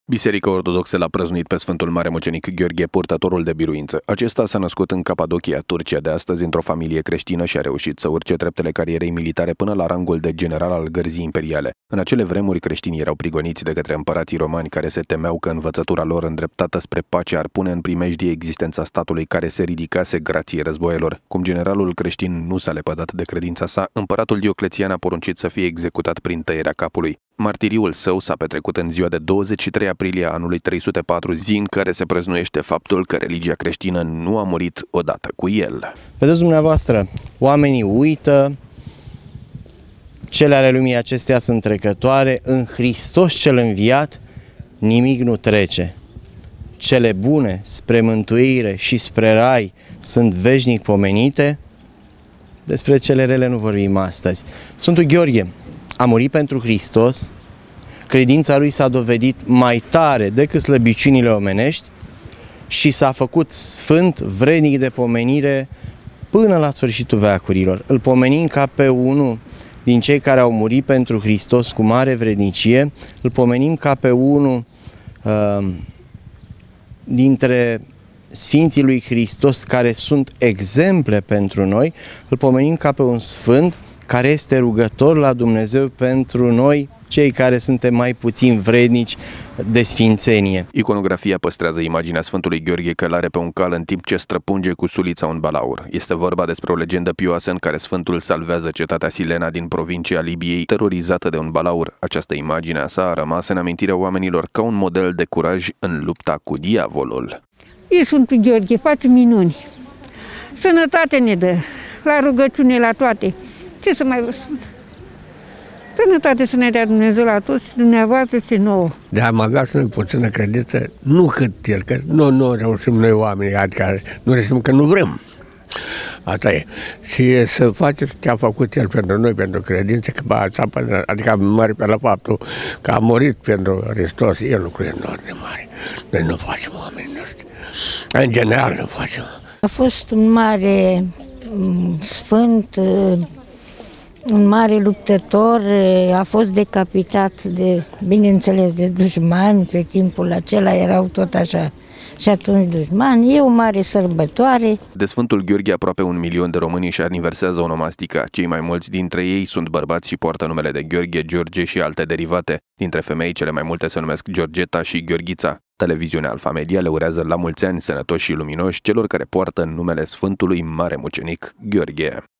Biserica Ortodoxă l-a prăznuit pe Sfântul Mare Mucenic Gheorghe, purtătorul de biruință. Acesta s-a născut în Capadocia, Turcia, de astăzi într-o familie creștină și a reușit să urce treptele carierei militare până la rangul de general al gărzii imperiale. În acele vremuri, creștinii erau prigoniți de către împărații romani, care se temeau că învățătura lor îndreptată spre pace ar pune în primejdie existența statului care se ridicase grație războielor. Cum generalul creștin nu s-a lepădat de credința sa, împăratul Dioclețian a poruncit să fie executat prin tăierea capului. Martiriul său s-a petrecut în ziua de 23 aprilie anului 304, zi în care se prăznuiește faptul că religia creștină nu a murit odată cu el. Vedeți dumneavoastră, oamenii uită, cele ale lumii acestea sunt trecătoare, în Hristos cel înviat nimic nu trece. Cele bune spre mântuire și spre rai sunt veșnic pomenite, despre cele rele nu vorbim astăzi. Sfântul Gheorghe a murit pentru Hristos, credința lui s-a dovedit mai tare decât slăbiciunile omenești și s-a făcut sfânt, vrednic de pomenire până la sfârșitul veacurilor. Îl pomenim ca pe unul din cei care au murit pentru Hristos cu mare vrednicie, îl pomenim ca pe unul dintre Sfinții lui Hristos care sunt exemple pentru noi, îl pomenim ca pe un sfânt care este rugător la Dumnezeu pentru noi, cei care suntem mai puțin vrednici de sfințenie. Iconografia păstrează imaginea Sfântului Gheorghe călare pe un cal în timp ce străpunge cu sulița un balaur. Este vorba despre o legendă pioasă în care Sfântul salvează cetatea Silena din provincia Libiei, terorizată de un balaur. Această imagine a sa a rămas în amintirea oamenilor ca un model de curaj în lupta cu diavolul. E Sfântul Gheorghe, face minuni. Sănătate ne dă, la rugăciune, la toate. Ce să mai vă spun? Sănătate să ne dea Dumnezeu la toți, dumneavoastră și nouă. De am avea și noi puțină credință, nu cât el, că nu reușim noi oamenii, adică nu reușim că nu vrem. Asta e. Și să faceți ce a făcut el pentru noi, pentru credință, că adică am mare pe la faptul că a murit pentru Hristos, e lucru enorm de mare. Noi nu facem oamenii noștri. În general nu facem. A fost un mare sfânt, un mare luptător, a fost decapitat bineînțeles, de dușmani, pe timpul acela erau tot așa. Și atunci dușmani, e o mare sărbătoare. De Sfântul Gheorghe, aproape 1 milion de români își aniversează onomastica. Cei mai mulți dintre ei sunt bărbați și poartă numele de Gheorghe, George și alte derivate. Dintre femei, cele mai multe se numesc Georgeta și Gheorghița. Televiziunea Alfa Media le urează la mulți ani sănătoși și luminoși celor care poartă numele Sfântului Mare Mucenic Gheorghe.